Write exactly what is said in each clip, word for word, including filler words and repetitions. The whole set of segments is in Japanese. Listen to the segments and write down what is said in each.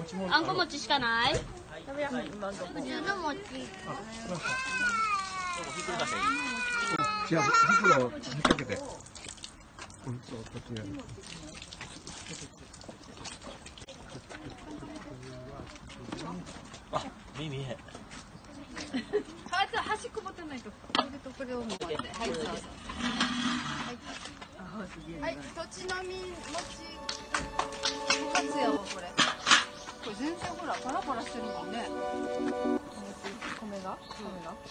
あんこ餅しかない？ 普通の餅。 じゃあ袋を引っ掛けて。うんそうこっちやる。 あ、見え見え。 あと端っこ持たないと。これとこれを持って。はい、そうそう。はい。はい、土地の実餅。勝つよ、これ。これ全然ほら、パラパラしてるもんね。米が。米が。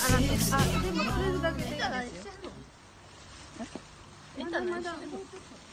まだまだ。